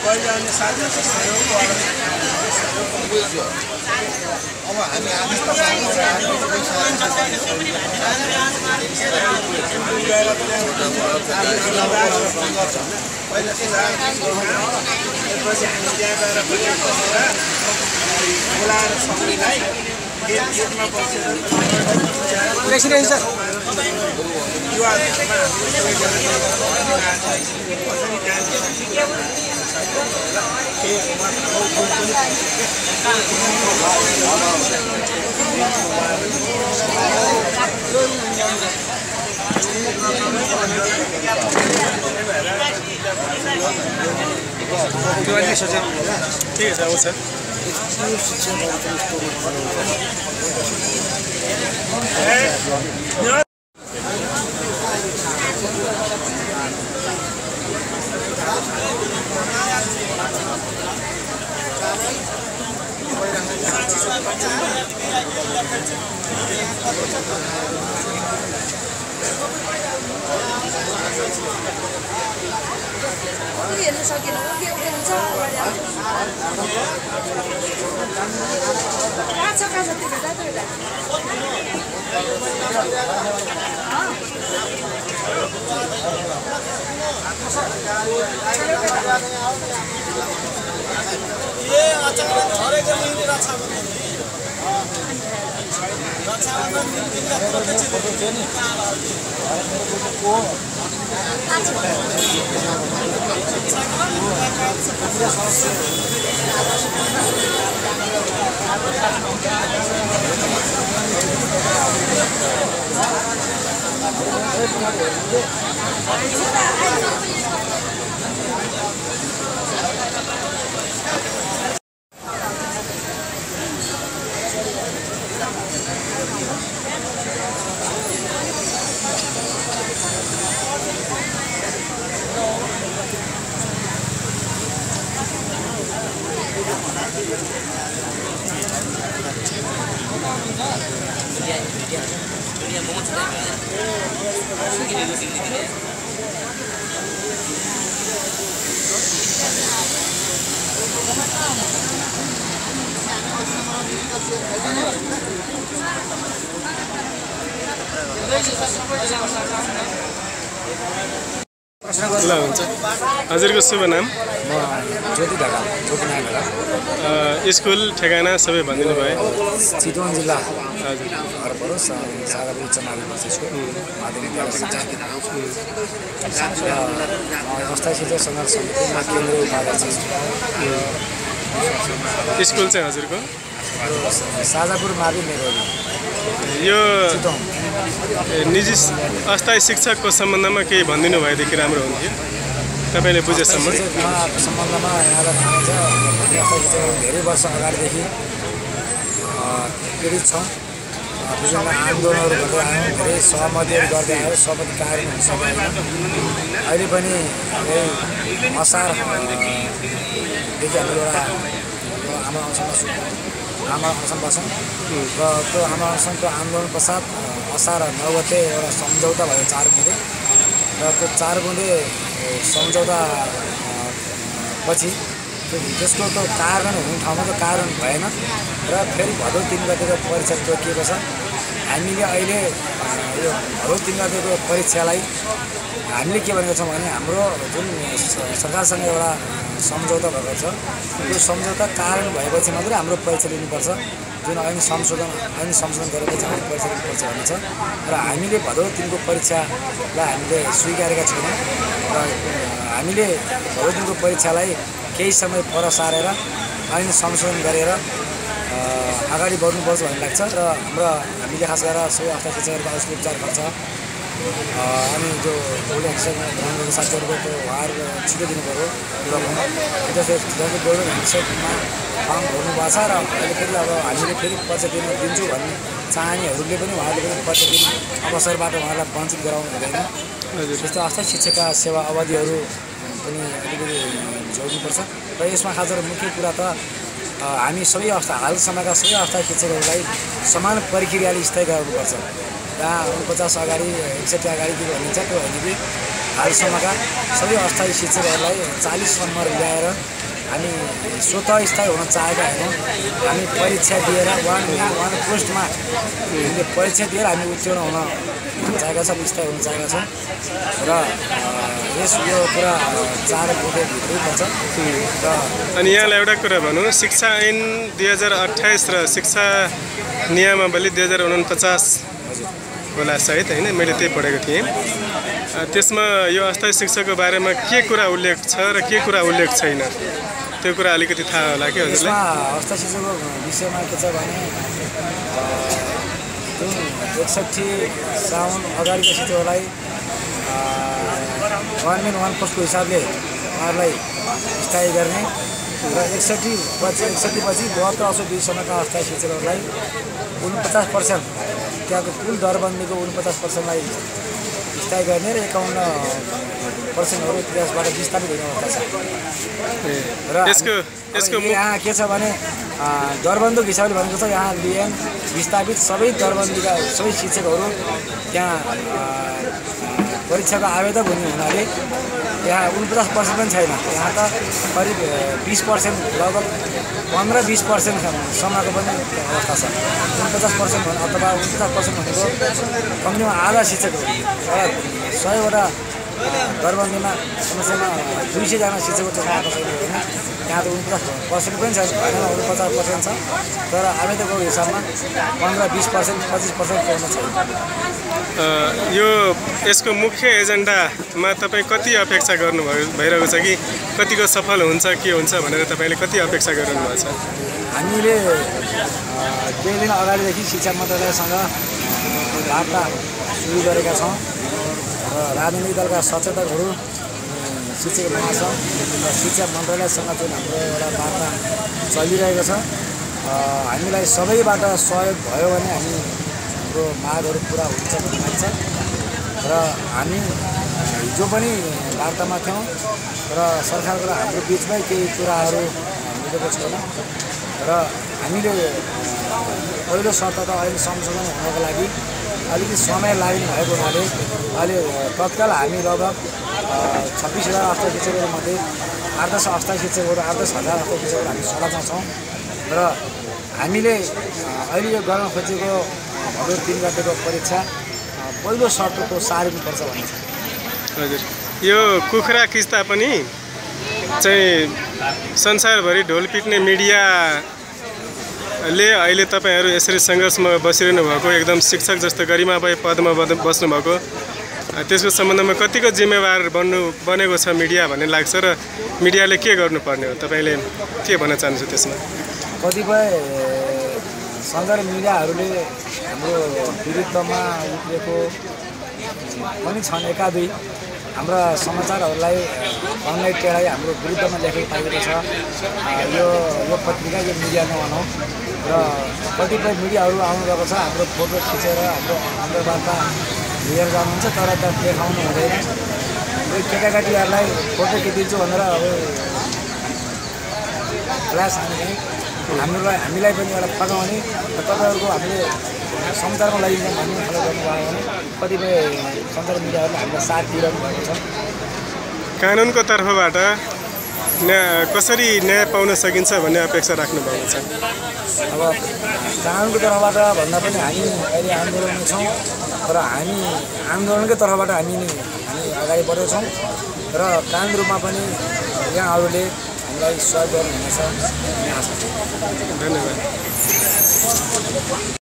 पहिले अनि साथीहरुको सहयोगको अब हामी आदेश त पहिला त्यसपछि हामी त्यहाँ गएर बोलाएर सबैलाई गेटमा बसेर प्रेसिडेन्ट सर ठीक है वो सर हेर्न सकेन के हुन्छ कहाँ छ त्यो भेटा ल हुन्छ हजुरको शुभ नाम म ज्योति ढकाल जोगिनारायण ढकाल स्कुल ठेगाना सबै भनिदिनु भयो चितवन जिल्ला हजुर घर परोस् सागापुर उच्च माध्यमिक स्कुल माध्यमिक विद्यालय अस्थायी शिक्षक संघर्ष समितिमा केन्द्रीय उपाध्यक्ष स्कुल चाहिँ हजुरको साजापुर मावि मेरो यो निजी अस्थायी शिक्षकको सम्बन्धमा केही भनिदिनु भएदेखि राम्रो हुन्थ्यो तपाईले बुझेसम्म सम्बन्धमा यहाँलाई थाहा छ अस्थायी शिक्षक धेरै वर्ष अगाडिदेखि पीडित छौँ विभिन्न आन्दोलनहरू गर्दै आयौँ धेरै सहमतिहरू गर्दै आयो सहमति कार्य हुन सकेन अहिले पनि असारदेखि हाम्रो एउटा आमा अनसन बस्छौँ र त्यो आमा अनसनको आन्दोलन पश्चात असार 9 गते एउटा सम्झौता भयो 4 बुँदे र त्यो 4 बुँदे सम्झौता पछि त्यसको त कारण हुने ठाउँमा त कारण भएन र फेरि भदौ 3 गतेको परीक्षा तोकिएको छ हामीले अहिले यो भदौ 3 गतेको परीक्षालाई हामीले के भनेको छौँ भने हाम्रो जुन सरकारसँग एउटा सम्झौता भएको छ त्यो सम्झौता कारण भएपछि मात्रै हाम्रो परीक्षा लिनुपर्छ जुन ऐन संशोधन गरेपछि हाम्रो परीक्षा लिनुपर्छ भन्ने छ र हामीले भदौ 3 को परीक्षालाई हामीले स्वीकारेका छैनौँ र हामीले भदौ 3 को परीक्षालाई केही समय पर सारेर ऐन संशोधन गरेर अगाडि बढ्नुपर्छ भन्ने लाग्छ र हामीले खास गरेर सबै अवस्था शिक्षकहरूको औषधि उपचार खर्च अनि जो बोर्ड एक्सर्समा साथीहरूको त्यो उहाँहरू छिटो दिनु पऱ्यो जस्तै बोर्ड एक्सर्समा फर्म भर्नुभएको छ र अहिले फेरि अब हामीले फेरि परीक्षा दिन्छु भन्ने चाहनेहरूले पनि उहाँहरूले पनि परीक्षा दिने अवसरबाट उहाँलाई वञ्चित गराउनु हुँदैन त्यस्तो अवस्था शिक्षकका सेवा अवधिहरू पनि अलिकति जोड्नुपर्छ र यसमा खास गरेर मुख्य कुरा त हामी सबै अवस्था हालसम्मका सबै अवस्था शिक्षकहरूलाई समान प्रक्रियाले स्थायी गराउनुपर्छ जहाँ 49 अगाडि 61 अगाडि के भनिन्छ त्यो होइन कि हालसम्मका सबै अस्थायी शिक्षकहरूलाई 40 नम्बर ल्याएर हामी स्वतः स्थायी हुन चाहेका होइनौँ। हामी परीक्षा दिएर वान पोस्टमा हामीले परीक्षा दिएर हामी उत्तीर्ण हुन चाहेका छौँ, स्थायी हुन चाहेका छौँ र यो कुरा 4 बुँदेभित्रै पर्छ। र अनि यहाँलाई एउटा कुरा भनौँ, शिक्षा ऐन 2028 र शिक्षा नियमावली 2049 होला सायद, होइन? मैले त्यही पढेको थिएँ। त्यसमा यो अस्थायी शिक्षाको बारेमा के कुरा उल्लेख छ र के कुरा उल्लेख छैन, त्यो कुरा अलिकति थाहा होला कि हजुरलाई? अस्थायी शिक्षाको विषयमा के छ भने जुन 61 साउन अगाडिको शिक्षकहरूलाई गभर्मेन्ट वान पोस्टको हिसाबले उहाँहरूलाई स्थायी गर्ने र 61 पछि 72 असोज 2 सम्मका अस्थायी शिक्षकहरूलाई 49% त्यहाँको कुल दरबन्दीको 49%लाई स्थायी गर्ने र 51%हरू त्यसबाट विस्थापित हुने अवस्था छ। र यसको यहाँ के छ भने दरबन्दीको हिसाबले भनेको छ यहाँ लिएन विस्थापित सबै दरबन्दीका सबै शिक्षकहरू त्यहाँ परीक्षाको आवेदक हुने हुनाले यहाँ 49% पनि छैन। यहाँ त करिब 20% लगभग 15-20% सम्मको पनि अवस्था छ। 49% भने अथवा 49% भनेको कम्तीमा आधा शिक्षकहरू र 100वटा दरबन्दीमा समस्यामा 200जना शिक्षकहरू त्यसमा आएको छैन होइन। यहाँ त 49% पनि छैन, 49% छ, तर आवेदकको हिसाबमा 15-20% 25% पुग्न छैन। यसको मुख्य एजेन्डामा तपाईँ कति अपेक्षा भइरहेको छ कि कतिको सफल हुन्छ के हुन्छ भनेर तपाईँले कति अपेक्षा गरिरहनु भएको छ? हामीले केही दिन अगाडिदेखि शिक्षा मन्त्रालयसँग वार्ता सुरु गरेका छौँ र राजनैतिक दलका सचेतकहरू, शिक्षक महासङ्घ र शिक्षा मन्त्रालयसँग जुन हाम्रो एउटा वार्ता चलिरहेको छ, हामीलाई सबैबाट सहयोग भयो भने हामी हाम्रो मागहरू पुरा हुन्छ भन्ने लाग्छ। र हामी हिजो पनि वार्तामा थियौँ र सरकारको र हाम्रो बिचमै केही कुराहरू मिलेको छैन र हामीले पहिलो शर्त त अहिले संशोधन हुनको लागि अलिकति समय लाग्ने भएको हुनाले अहिले तत्काल हामी लगभग 26,000 अस्थायी शिक्षकहरूमध्ये 8-10 अस्थायी शिक्षकहरू 8-10,000 अस्थायी शिक्षकहरू हामी सडामा छौँ र हामीले अहिले यो गर्न खोजेको भदौ 3 गतेको परीक्षा पहिलो शर्तको सारिनुपर्छ भन्ने छ। हजुर, यो कुखुरा किस्ता पनि चाहिँ संसारभरि ढोल पिट्ने मिडियाले अहिले तपाईँहरू यसरी सङ्घर्षमा बसिरहनु भएको, एकदम शिक्षक जस्तो गरिमामय पदमा बस्नुभएको, त्यसको सम्बन्धमा कतिको जिम्मेवार बनेको छ मिडिया भन्ने लाग्छ र मिडियाले के गर्नुपर्ने हो? तपाईँले के भन्न चाहनुहुन्छ त्यसमा? कतिपय सञ्चार मिडियाहरूले हाम्रो विरुद्धमा उठेको पनि छन्, एका दुई हाम्रा समाचारहरूलाई अनलाइन टेढाइ हाम्रो विरुद्धमा लेखेको पाइएको छ। यो पत्रिका यो मिडिया नभनौँ र कतिपय मिडियाहरू आउनु गएको छ, हाम्रो फोटो खिचेर हाम्रो वार्ता लिएर जानुहुन्छ तर त देखाउनु हुँदैन। यो केटाकेटीहरूलाई फोटो खिचिदिन्छु भनेर अब क्लास हामीलाई पनि एउटा फगाउने र तपाईँहरूको हामीले समाचारमा लगिन्छ भन्ने खालको गर्नुभयो भने कतिपय सञ्चार मिडियाहरूले हामीलाई साथ दिइरहनु भएको छ। कानुनको तर्फबाट कसरी न्याय पाउन सकिन्छ भन्ने अपेक्षा राख्नु भएको छ? अब कानुनको तर्फबाट भन्दा पनि हामी अहिले आन्दोलनमा छौँ र हामी आन्दोलनकै तर्फबाट हामी अगाडि बढेको छौँ र कानुन रूपमा पनि यहाँहरूले हामीलाई सहयोग गर्नुहुनेछ भन्ने आशा छ। धन्यवाद।